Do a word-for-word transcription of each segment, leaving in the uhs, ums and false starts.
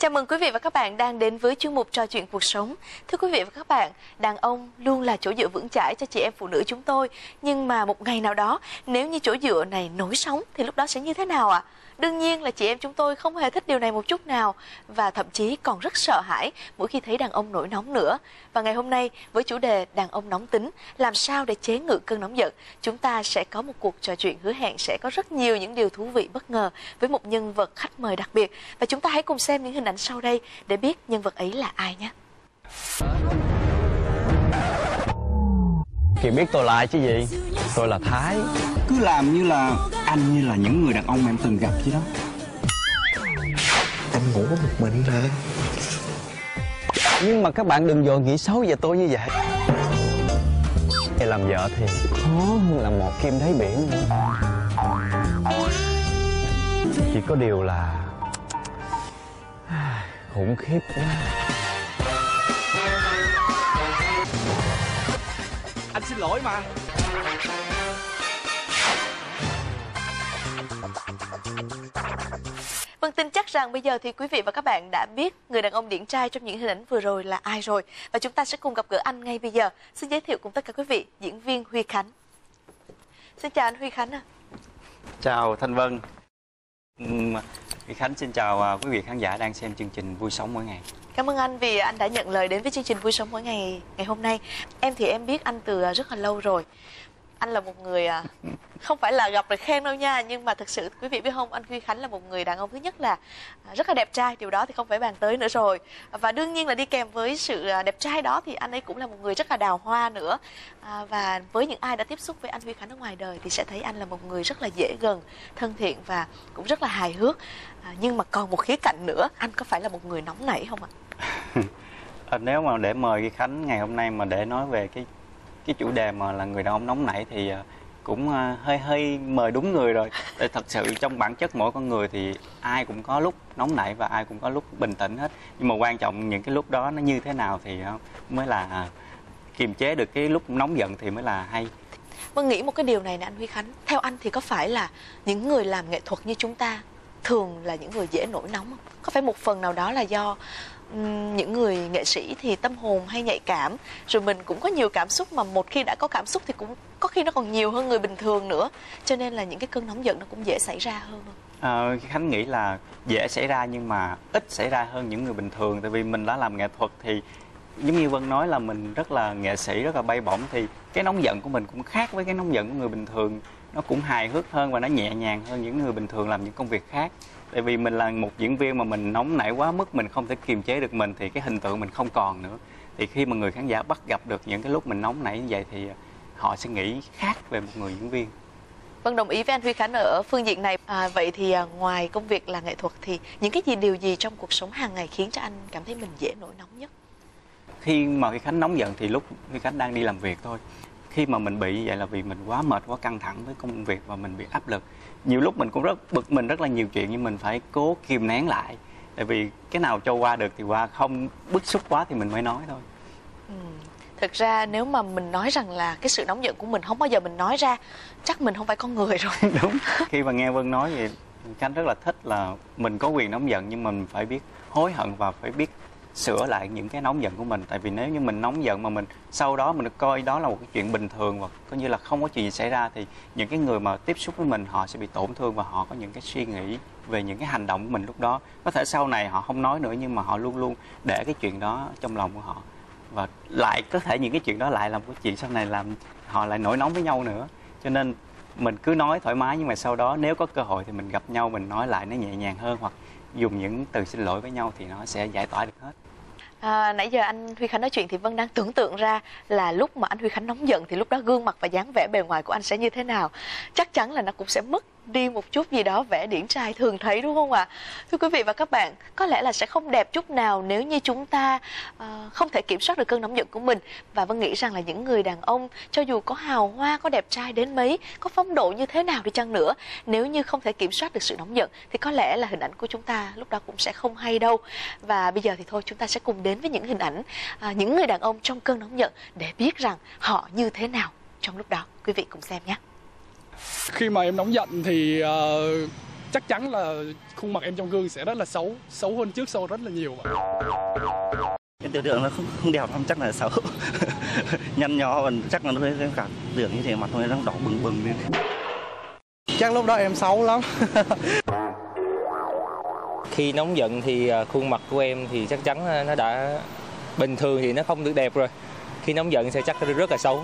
Chào mừng quý vị và các bạn đang đến với chuyên mục Trò chuyện cuộc sống. Thưa quý vị và các bạn, đàn ông luôn là chỗ dựa vững chãi cho chị em phụ nữ chúng tôi. Nhưng mà một ngày nào đó, nếu như chỗ dựa này nổi sóng thì lúc đó sẽ như thế nào ạ? À? Đương nhiên là chị em chúng tôi không hề thích điều này một chút nào, và thậm chí còn rất sợ hãi mỗi khi thấy đàn ông nổi nóng nữa. Và ngày hôm nay với chủ đề đàn ông nóng tính, làm sao để chế ngự cơn nóng giận, chúng ta sẽ có một cuộc trò chuyện hứa hẹn sẽ có rất nhiều những điều thú vị bất ngờ với một nhân vật khách mời đặc biệt. Và chúng ta hãy cùng xem những hình ảnh sau đây để biết nhân vật ấy là ai nhé. Kiệt biết tôi là ai chứ gì? Tôi là Thái. Cứ làm như là anh như là những người đàn ông em từng gặp chứ đó. Em ngủ có một mình thôi. Nhưng mà các bạn đừng vội nghĩ xấu về tôi như vậy. Làm vợ thì khó hơn là một kim đáy biển nữa. Chỉ có điều là khủng khiếp quá. Anh xin lỗi mà. Vâng, tin chắc rằng bây giờ thì quý vị và các bạn đã biết người đàn ông điển trai trong những hình ảnh vừa rồi là ai rồi. Và chúng ta sẽ cùng gặp gỡ anh ngay bây giờ. Xin giới thiệu cùng tất cả quý vị, diễn viên Huy Khánh. Xin chào anh Huy Khánh ạ. À. Chào Thanh Vân. Huy Khánh xin chào quý vị khán giả đang xem chương trình Vui Sống Mỗi Ngày. Cảm ơn anh vì anh đã nhận lời đến với chương trình Vui Sống Mỗi Ngày ngày hôm nay. Em thì em biết anh từ rất là lâu rồi. Anh là một người không phải là gặp rồi khen đâu nha, nhưng mà thực sự quý vị biết không, anh Huy Khánh là một người đàn ông thứ nhất là rất là đẹp trai, điều đó thì không phải bàn tới nữa rồi. Và đương nhiên là đi kèm với sự đẹp trai đó thì anh ấy cũng là một người rất là đào hoa nữa. À, và với những ai đã tiếp xúc với anh Huy Khánh ở ngoài đời thì sẽ thấy anh là một người rất là dễ gần, thân thiện và cũng rất là hài hước. À, nhưng mà còn một khía cạnh nữa, anh có phải là một người nóng nảy không ạ? À, nếu mà để mời Huy Khánh ngày hôm nay mà để nói về cái cái chủ đề mà là người đàn ông nóng nảy thì cũng hơi hơi mời đúng người rồi. Để thật sự trong bản chất mỗi con người thì ai cũng có lúc nóng nảy và ai cũng có lúc bình tĩnh hết. Nhưng mà quan trọng những cái lúc đó nó như thế nào thì mới là kiềm chế được cái lúc nóng giận thì mới là hay. Vâng, nghĩ một cái điều này nè anh Huy Khánh, theo anh thì có phải là những người làm nghệ thuật như chúng ta thường là những người dễ nổi nóng không? Có phải một phần nào đó là do um, những người nghệ sĩ thì tâm hồn hay nhạy cảm, rồi mình cũng có nhiều cảm xúc, mà một khi đã có cảm xúc thì cũng có khi nó còn nhiều hơn người bình thường nữa, cho nên là những cái cơn nóng giận nó cũng dễ xảy ra hơn không? À, Khánh nghĩ là dễ xảy ra nhưng mà ít xảy ra hơn những người bình thường, tại vì mình đã làm nghệ thuật thì giống như Vân nói là mình rất là nghệ sĩ, rất là bay bổng, thì cái nóng giận của mình cũng khác với cái nóng giận của người bình thường. Nó cũng hài hước hơn và nó nhẹ nhàng hơn những người bình thường làm những công việc khác. Tại vì mình là một diễn viên mà mình nóng nảy quá mức, mình không thể kiềm chế được mình thì cái hình tượng mình không còn nữa. Thì khi mà người khán giả bắt gặp được những cái lúc mình nóng nảy như vậy thì họ sẽ nghĩ khác về một người diễn viên. Vâng, đồng ý với anh Huy Khánh ở phương diện này. À, vậy thì à, ngoài công việc là nghệ thuật thì những cái gì điều gì trong cuộc sống hàng ngày khiến cho anh cảm thấy mình dễ nổi nóng nhất? Khi mà Huy Khánh nóng giận thì lúc Huy Khánh đang đi làm việc thôi. Khi mà mình bị như vậy là vì mình quá mệt, quá căng thẳng với công việc và mình bị áp lực. Nhiều lúc mình cũng rất bực mình rất là nhiều chuyện, nhưng mình phải cố kìm nén lại. Tại vì cái nào cho qua được thì qua, không bức xúc quá thì mình mới nói thôi. Ừ. Thực ra nếu mà mình nói rằng là cái sự nóng giận của mình không bao giờ mình nói ra, chắc mình không phải con người rồi. Đúng. Khi mà nghe Vân nói vậy, Khánh rất là thích là mình có quyền nóng giận, nhưng mình phải biết hối hận và phải biết sửa lại những cái nóng giận của mình. Tại vì nếu như mình nóng giận mà mình sau đó mình coi đó là một cái chuyện bình thường và coi như là không có chuyện gì xảy ra, thì những cái người mà tiếp xúc với mình họ sẽ bị tổn thương và họ có những cái suy nghĩ về những cái hành động của mình lúc đó. Có thể sau này họ không nói nữa, nhưng mà họ luôn luôn để cái chuyện đó trong lòng của họ, và lại có thể những cái chuyện đó lại làm cái chuyện sau này làm họ lại nổi nóng với nhau nữa. Cho nên mình cứ nói thoải mái, nhưng mà sau đó nếu có cơ hội thì mình gặp nhau mình nói lại nó nhẹ nhàng hơn, hoặc dùng những từ xin lỗi với nhau thì nó sẽ giải tỏa được hết. À, nãy giờ anh Huy Khánh nói chuyện thì Vân đang tưởng tượng ra là lúc mà anh Huy Khánh nóng giận thì lúc đó gương mặt và dáng vẻ bề ngoài của anh sẽ như thế nào. Chắc chắn là nó cũng sẽ mất đi một chút gì đó vẻ điển trai thường thấy, đúng không ạ? Thưa quý vị và các bạn, có lẽ là sẽ không đẹp chút nào nếu như chúng ta uh, không thể kiểm soát được cơn nóng giận của mình. Và Vân nghĩ rằng là những người đàn ông cho dù có hào hoa, có đẹp trai đến mấy, có phong độ như thế nào đi chăng nữa, nếu như không thể kiểm soát được sự nóng giận thì có lẽ là hình ảnh của chúng ta lúc đó cũng sẽ không hay đâu. Và bây giờ thì thôi, chúng ta sẽ cùng đến với những hình ảnh uh, những người đàn ông trong cơn nóng giận để biết rằng họ như thế nào trong lúc đó. Quý vị cùng xem nhé. Khi mà em nóng giận thì uh, chắc chắn là khuôn mặt em trong gương sẽ rất là xấu, xấu hơn trước sau rất là nhiều. Cái tiểu đường nó không, không đẹp lắm, chắc là xấu. Nhăn nhó và chắc là nó cái cả đường như thế, mặt nó đang đỏ bừng bừng lên. Chắc lúc đó em xấu lắm. Khi nóng giận thì khuôn mặt của em thì chắc chắn nó đã bình thường thì nó không được đẹp rồi. Khi nóng giận sẽ chắc rất là xấu.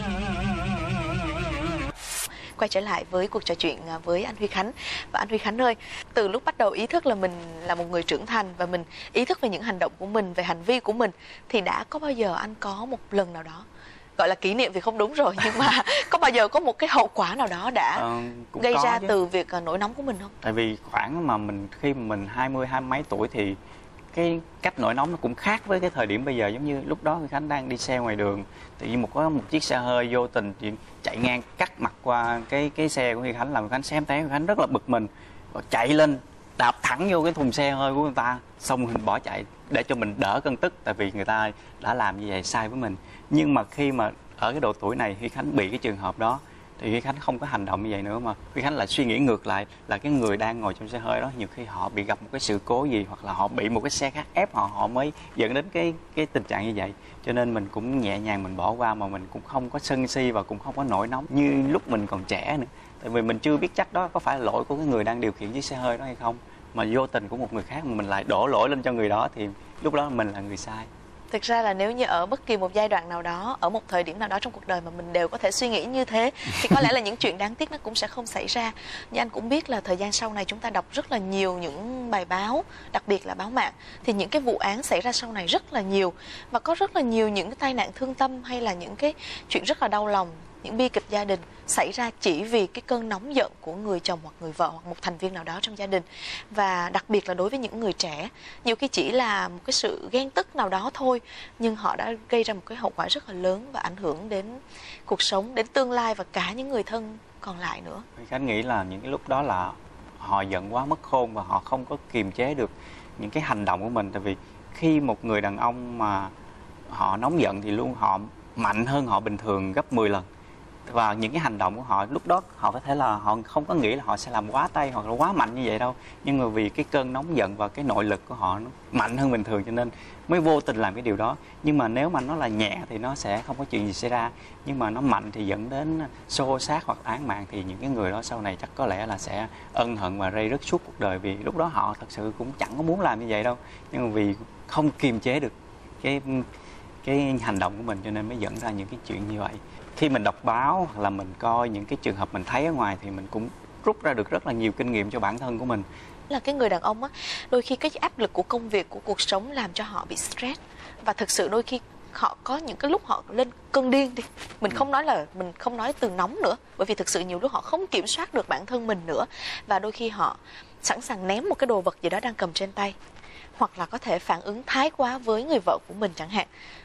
Quay trở lại với cuộc trò chuyện với anh Huy Khánh. Và anh Huy Khánh ơi, từ lúc bắt đầu ý thức là mình là một người trưởng thành và mình ý thức về những hành động của mình, về hành vi của mình, thì đã có bao giờ anh có một lần nào đó, gọi là kỷ niệm thì không đúng rồi, nhưng mà có bao giờ có một cái hậu quả nào đó đã ờ, gây ra chứ. từ việc nổi nóng của mình không? Tại vì khoảng mà mình khi mà mình hai mươi hai mấy tuổi thì cái cách nổi nóng nó cũng khác với cái thời điểm bây giờ. Giống như lúc đó Khánh đang đi xe ngoài đường, tự nhiên một có một chiếc xe hơi vô tình chạy ngang cắt mặt qua cái cái xe của Huy Khánh, làm Khánh xem té. Khánh rất là bực mình và chạy lên đạp thẳng vô cái thùng xe hơi của người ta, xong mình bỏ chạy để cho mình đỡ cơn tức, tại vì người ta đã làm như vậy sai với mình. Nhưng mà khi mà ở cái độ tuổi này Huy Khánh bị cái trường hợp đó thì Huy Khánh không có hành động như vậy nữa, mà Huy Khánh lại suy nghĩ ngược lại là cái người đang ngồi trong xe hơi đó nhiều khi họ bị gặp một cái sự cố gì, hoặc là họ bị một cái xe khác ép họ, họ mới dẫn đến cái cái tình trạng như vậy. Cho nên mình cũng nhẹ nhàng mình bỏ qua, mà mình cũng không có sân si và cũng không có nổi nóng như lúc mình còn trẻ nữa. Tại vì mình chưa biết chắc đó có phải là lỗi của cái người đang điều khiển chiếc xe hơi đó hay không, mà vô tình của một người khác mà mình lại đổ lỗi lên cho người đó thì lúc đó mình là người sai. Thực ra là nếu như ở bất kỳ một giai đoạn nào đó, ở một thời điểm nào đó trong cuộc đời mà mình đều có thể suy nghĩ như thế, thì có lẽ là những chuyện đáng tiếc nó cũng sẽ không xảy ra. Như anh cũng biết là thời gian sau này chúng ta đọc rất là nhiều những bài báo, đặc biệt là báo mạng, thì những cái vụ án xảy ra sau này rất là nhiều. Và có rất là nhiều những cái tai nạn thương tâm hay là những cái chuyện rất là đau lòng, những bi kịch gia đình xảy ra chỉ vì cái cơn nóng giận của người chồng hoặc người vợ hoặc một thành viên nào đó trong gia đình. Và đặc biệt là đối với những người trẻ, nhiều khi chỉ là một cái sự ghen tức nào đó thôi, nhưng họ đã gây ra một cái hậu quả rất là lớn và ảnh hưởng đến cuộc sống, đến tương lai và cả những người thân còn lại nữa. Khánh nghĩ là những cái lúc đó là họ giận quá mất khôn và họ không có kiềm chế được những cái hành động của mình. Tại vì khi một người đàn ông mà họ nóng giận thì luôn họ mạnh hơn họ bình thường gấp mười lần. Và những cái hành động của họ lúc đó họ có thể là họ không có nghĩ là họ sẽ làm quá tay hoặc là quá mạnh như vậy đâu, nhưng mà vì cái cơn nóng giận và cái nội lực của họ nó mạnh hơn bình thường cho nên mới vô tình làm cái điều đó. Nhưng mà nếu mà nó là nhẹ thì nó sẽ không có chuyện gì xảy ra, nhưng mà nó mạnh thì dẫn đến xô xát hoặc án mạng thì những cái người đó sau này chắc có lẽ là sẽ ân hận và rây rứt suốt cuộc đời, vì lúc đó họ thật sự cũng chẳng có muốn làm như vậy đâu, nhưng mà vì không kiềm chế được cái cái hành động của mình cho nên mới dẫn ra những cái chuyện như vậy. Khi mình đọc báo hoặc là mình coi những cái trường hợp mình thấy ở ngoài thì mình cũng rút ra được rất là nhiều kinh nghiệm cho bản thân của mình. Là cái người đàn ông á, đôi khi cái áp lực của công việc, của cuộc sống làm cho họ bị stress, và thực sự đôi khi họ có những cái lúc họ lên cơn điên đi. Mình không nói là mình không nói từ nóng nữa, bởi vì thực sự nhiều lúc họ không kiểm soát được bản thân mình nữa, và đôi khi họ sẵn sàng ném một cái đồ vật gì đó đang cầm trên tay, hoặc là có thể phản ứng thái quá với người vợ của mình chẳng hạn.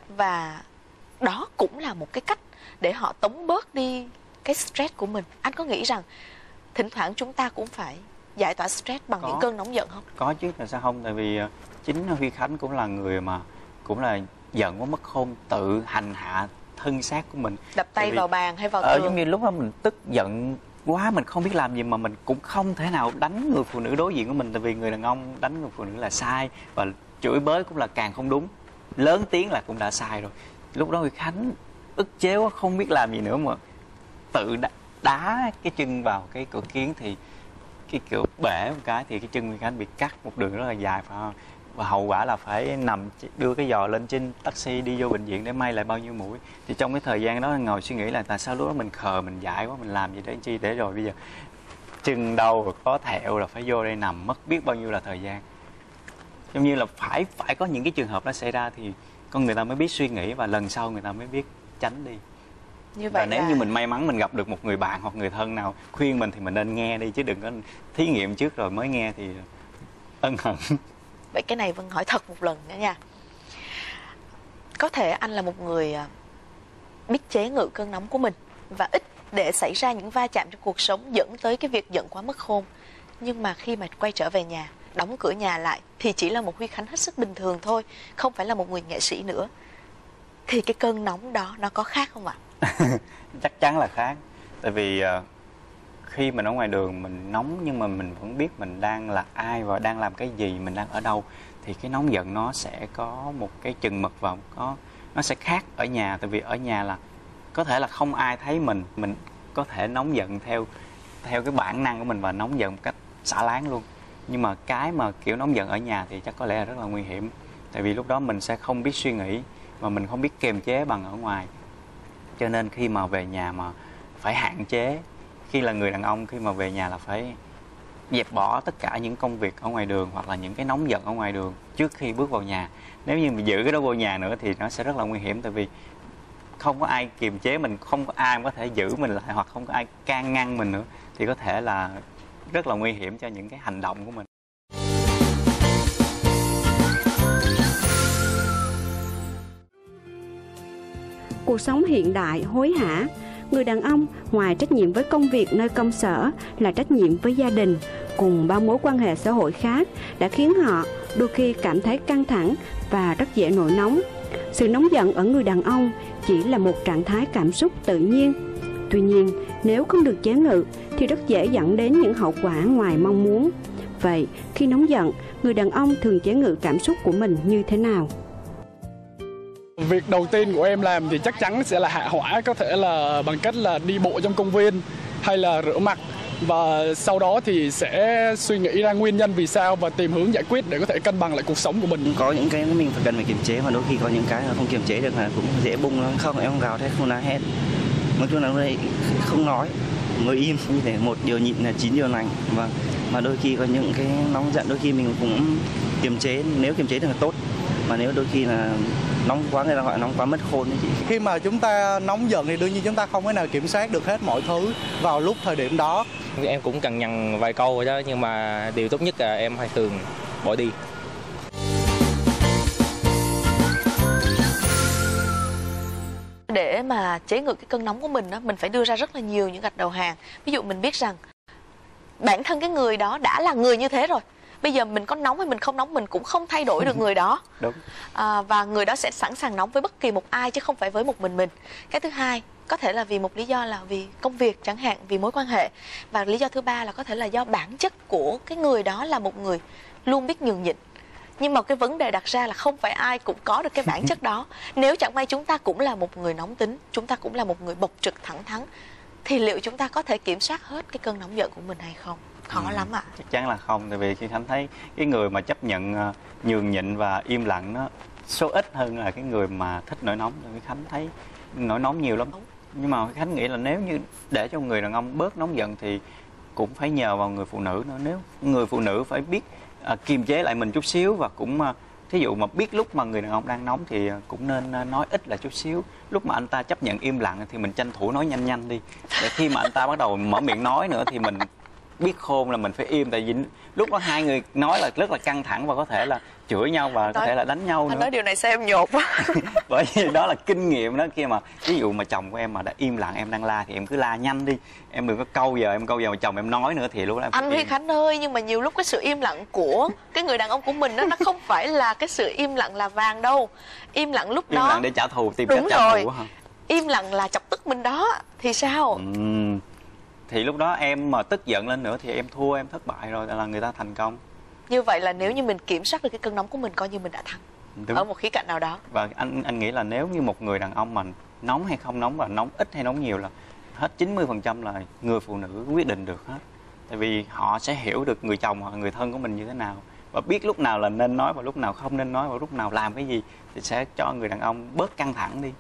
Và đó cũng là một cái cách để họ tống bớt đi cái stress của mình. Anh có nghĩ rằng thỉnh thoảng chúng ta cũng phải giải tỏa stress bằng có. những cơn nóng giận không? Có chứ, tại sao không? Tại vì chính Huy Khánh cũng là người mà cũng là giận quá mất khôn, tự hành hạ thân xác của mình. Đập tay vì, vào bàn hay vào ờ, tường. Giống như lúc đó mình tức giận quá, mình không biết làm gì mà mình cũng không thể nào đánh người phụ nữ đối diện của mình, tại vì người đàn ông đánh người phụ nữ là sai, và chửi bới cũng là càng không đúng, lớn tiếng là cũng đã sai rồi. Lúc đó Huy Khánh ức chế quá, không biết làm gì nữa mà tự đá, đá cái chân vào cái cửa kiến thì cái kiểu bể một cái thì cái chân Huy Khánh bị cắt một đường rất là dài, phải không? Và hậu quả là phải nằm đưa cái giò lên trên taxi đi vô bệnh viện để may lại bao nhiêu mũi. Thì trong cái thời gian đó ngồi suy nghĩ là tại sao lúc đó mình khờ, mình dại quá, mình làm gì để chi, để rồi bây giờ chân đau rồi có thẹo là phải vô đây nằm mất biết bao nhiêu là thời gian. Giống như là phải phải có những cái trường hợp đó xảy ra thì con người ta mới biết suy nghĩ, và lần sau người ta mới biết tránh đi. Như vậy và nếu là... như mình may mắn mình gặp được một người bạn hoặc người thân nào khuyên mình thì mình nên nghe đi, chứ đừng có thí nghiệm trước rồi mới nghe thì ân hận. Vậy cái này Vân hỏi thật một lần nữa nha. Có thể anh là một người biết chế ngự cơn nóng của mình và ít để xảy ra những va chạm trong cuộc sống dẫn tới cái việc giận quá mất khôn. Nhưng mà khi mà quay trở về nhà, đóng cửa nhà lại thì chỉ là một Huy Khánh hết sức bình thường thôi, không phải là một người nghệ sĩ nữa. Thì cái cơn nóng đó nó có khác không ạ? Chắc chắn là khác. Tại vì khi mình ở ngoài đường mình nóng nhưng mà mình vẫn biết mình đang là ai và đang làm cái gì, mình đang ở đâu, thì cái nóng giận nó sẽ có một cái chừng mực và có nó sẽ khác ở nhà. Tại vì ở nhà là có thể là không ai thấy mình mình có thể nóng giận theo theo cái bản năng của mình và nóng giận một cách xả láng luôn. Nhưng mà cái mà kiểu nóng giận ở nhà thì chắc có lẽ là rất là nguy hiểm. Tại vì lúc đó mình sẽ không biết suy nghĩ và mình không biết kiềm chế bằng ở ngoài. Cho nên khi mà về nhà mà phải hạn chế, khi là người đàn ông khi mà về nhà là phải dẹp bỏ tất cả những công việc ở ngoài đường hoặc là những cái nóng giận ở ngoài đường trước khi bước vào nhà. Nếu như mình giữ cái đó vô nhà nữa thì nó sẽ rất là nguy hiểm. Tại vì không có ai kiềm chế mình, không có ai có thể giữ mình lại hoặc không có ai can ngăn mình nữa, thì có thể là rất là nguy hiểm cho những cái hành động của mình. Cuộc sống hiện đại hối hả, người đàn ông ngoài trách nhiệm với công việc nơi công sở là trách nhiệm với gia đình cùng bao mối quan hệ xã hội khác đã khiến họ đôi khi cảm thấy căng thẳng và rất dễ nổi nóng. Sự nóng giận ở người đàn ông chỉ là một trạng thái cảm xúc tự nhiên. Tuy nhiên, nếu không được chế ngự thì rất dễ dẫn đến những hậu quả ngoài mong muốn. Vậy, khi nóng giận, người đàn ông thường chế ngự cảm xúc của mình như thế nào? Việc đầu tiên của em làm thì chắc chắn sẽ là hạ hỏa, có thể là bằng cách là đi bộ trong công viên hay là rửa mặt. Và sau đó thì sẽ suy nghĩ ra nguyên nhân vì sao và tìm hướng giải quyết để có thể cân bằng lại cuộc sống của mình. Có những cái mình phải cần phải kiềm chế, mà đôi khi có những cái không kiềm chế được là cũng dễ bung nó. Không, em không gào thét, không la hét, nói chung là đây không nói, ngồi im như thế. Một điều nhịn là chín điều lành. Và mà đôi khi có những cái nóng giận, đôi khi mình cũng kiềm chế, nếu kiềm chế được là tốt. Mà nếu đôi khi là nóng quá, người ta gọi nóng quá mất khôn đấy chị. Khi mà chúng ta nóng giận thì đương nhiên chúng ta không thể nào kiểm soát được hết mọi thứ vào lúc thời điểm đó. Em cũng cằn nhằn vài câu rồi đó, nhưng mà điều tốt nhất là em hay thường bỏ đi. Để mà chế ngự cái cơn nóng của mình đó, mình phải đưa ra rất là nhiều những gạch đầu hàng. Ví dụ mình biết rằng bản thân cái người đó đã là người như thế rồi, bây giờ mình có nóng hay mình không nóng mình cũng không thay đổi được người đó. Đúng. À, và người đó sẽ sẵn sàng nóng với bất kỳ một ai chứ không phải với một mình mình. Cái thứ hai có thể là vì một lý do là vì công việc chẳng hạn, vì mối quan hệ. Và lý do thứ ba là có thể là do bản chất của cái người đó là một người luôn biết nhường nhịn. Nhưng mà cái vấn đề đặt ra là không phải ai cũng có được cái bản chất đó. Nếu chẳng may chúng ta cũng là một người nóng tính, chúng ta cũng là một người bộc trực thẳng thắn, thì liệu chúng ta có thể kiểm soát hết cái cơn nóng giận của mình hay không? Khó ừ, lắm ạ. À. Chắc chắn là không. Tại vì khi Khánh thấy cái người mà chấp nhận uh, nhường nhịn và im lặng nó số ít hơn là cái người mà thích nổi nóng. Vì Khánh thấy nổi nóng nhiều lắm. Nhưng mà Khánh nghĩ là nếu như để cho người đàn ông bớt nóng giận thì cũng phải nhờ vào người phụ nữ nữa. Nếu người phụ nữ phải biết uh, kiềm chế lại mình chút xíu và cũng uh, thí dụ mà biết lúc mà người đàn ông đang nóng thì cũng nên uh, nói ít là chút xíu. Lúc mà anh ta chấp nhận im lặng thì mình tranh thủ nói nhanh nhanh đi. Để khi mà anh ta bắt đầu mở miệng nói nữa thì mình biết khôn là mình phải im. Tại vì lúc đó hai người nói là rất là căng thẳng và có thể là chửi nhau và nói, có thể là đánh nhau nữa. Anh nói điều này sao em nhột quá. Bởi vì đó là kinh nghiệm đó. Khi mà ví dụ mà chồng của em mà đã im lặng, em đang la thì em cứ la nhanh đi, em đừng có câu giờ em câu giờ mà chồng em nói nữa thì lúc đó em anh Huy Khánh ơi, nhưng mà nhiều lúc cái sự im lặng của cái người đàn ông của mình đó, nó không phải là cái sự im lặng là vàng đâu. Im lặng lúc im đó im lặng để trả thù, tìm đúng cách trả rồi. thù hả? Im lặng là chọc tức mình đó thì sao? Uhm. Thì lúc đó em mà tức giận lên nữa thì em thua, em thất bại rồi, là người ta thành công. Như vậy là nếu như mình kiểm soát được cái cơn nóng của mình, coi như mình đã thắng. Đúng. Ở một khía cạnh nào đó. Và anh anh nghĩ là nếu như một người đàn ông mà nóng hay không nóng và nóng ít hay nóng nhiều là hết chín mươi phần trăm là người phụ nữ quyết định được hết. Tại vì họ sẽ hiểu được người chồng hoặc người thân của mình như thế nào và biết lúc nào là nên nói và lúc nào không nên nói và lúc nào làm cái gì thì sẽ cho người đàn ông bớt căng thẳng đi.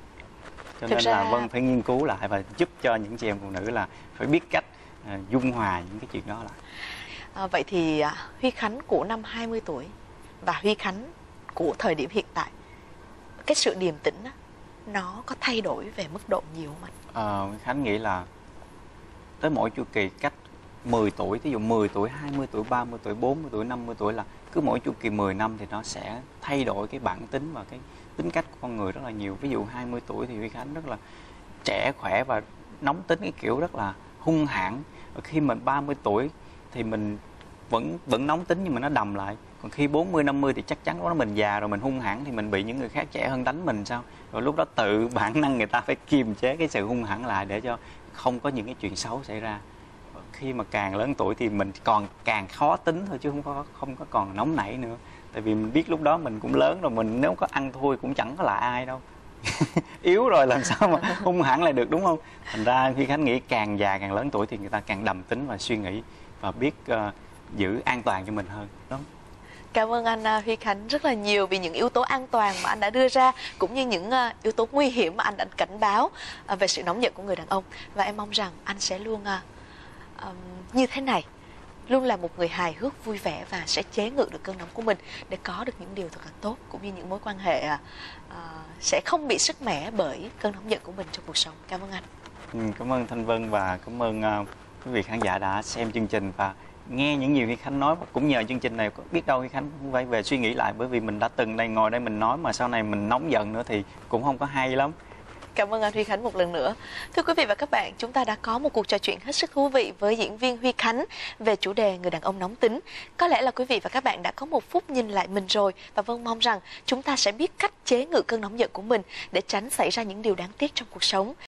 Cho Thực nên ra... là Vân phải nghiên cứu lại và giúp cho những chị em phụ nữ là phải biết cách uh, dung hòa những cái chuyện đó lại. À, vậy thì uh, Huy Khánh của năm hai mươi tuổi và Huy Khánh của thời điểm hiện tại, cái sự điềm tĩnh đó, nó có thay đổi về mức độ nhiều không anh? Uh, Khánh nghĩ là tới mỗi chu kỳ cách mười tuổi, ví dụ mười tuổi, hai mươi tuổi, ba mươi tuổi, bốn mươi tuổi, năm mươi tuổi là cứ mỗi chu kỳ mười năm thì nó sẽ thay đổi cái bản tính và cái tính cách của con người rất là nhiều. Ví dụ hai mươi tuổi thì Huy Khánh rất là trẻ khỏe và nóng tính, cái kiểu rất là hung hãn. Và khi mình ba mươi tuổi thì mình vẫn vẫn nóng tính nhưng mà nó đầm lại. Còn khi bốn mươi, năm mươi thì chắc chắn lúc đó mình già rồi, mình hung hãn thì mình bị những người khác trẻ hơn đánh mình sao? Rồi lúc đó tự bản năng người ta phải kiềm chế cái sự hung hãn lại để cho không có những cái chuyện xấu xảy ra. khi mà càng lớn tuổi thì mình còn càng khó tính thôi, chứ không có không có còn nóng nảy nữa. Tại vì mình biết lúc đó mình cũng lớn rồi, mình nếu có ăn thua cũng chẳng có là ai đâu. Yếu rồi làm sao mà hung hãn lại được, đúng không? Thành ra khi Khánh nghĩ càng già càng lớn tuổi thì người ta càng đầm tính và suy nghĩ và biết uh, giữ an toàn cho mình hơn. Đúng. Cảm ơn anh Huy Khánh rất là nhiều vì những yếu tố an toàn mà anh đã đưa ra, cũng như những uh, yếu tố nguy hiểm mà anh đã cảnh báo uh, về sự nóng giận của người đàn ông. Và em mong rằng anh sẽ luôn uh, um, như thế này, luôn là một người hài hước, vui vẻ và sẽ chế ngự được cơn nóng của mình để có được những điều thật là tốt, cũng như những mối quan hệ uh, sẽ không bị sứt mẻ bởi cơn nóng giận của mình trong cuộc sống. Cảm ơn anh. Ừ, cảm ơn Thanh Vân và cảm ơn uh, quý vị khán giả đã xem chương trình và nghe những gì Huy Khánh nói. Và cũng nhờ chương trình này biết đâu Huy Khánh cũng phải về suy nghĩ lại, bởi vì mình đã từng đây ngồi đây mình nói mà sau này mình nóng giận nữa thì cũng không có hay lắm. Cảm ơn anh Huy Khánh một lần nữa. Thưa quý vị và các bạn, chúng ta đã có một cuộc trò chuyện hết sức thú vị với diễn viên Huy Khánh về chủ đề người đàn ông nóng tính. Có lẽ là quý vị và các bạn đã có một phút nhìn lại mình rồi, và Vân mong rằng chúng ta sẽ biết cách chế ngự cơn nóng giận của mình để tránh xảy ra những điều đáng tiếc trong cuộc sống.